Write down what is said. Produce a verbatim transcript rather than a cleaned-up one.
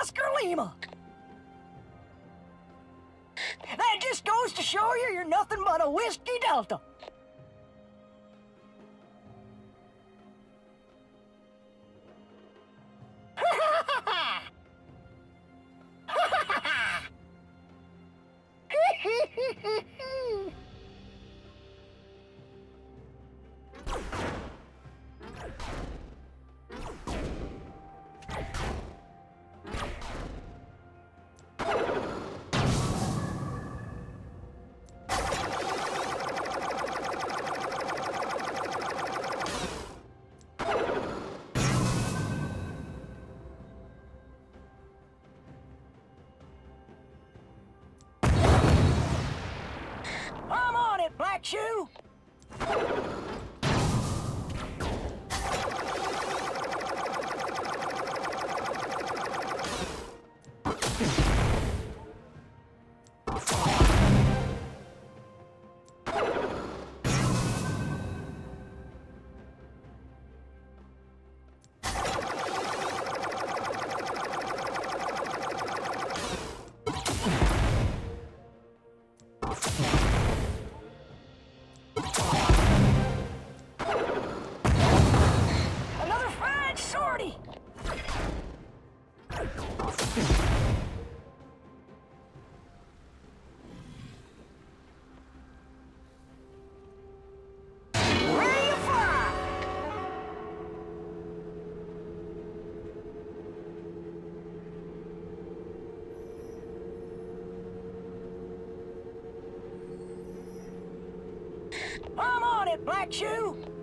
Oscar Lima. That just goes to show you you're nothing but a whiskey delta. I'm on it, Black Shoe! Another fine sortie! Ready to fly! I'm on it, Black Shoe!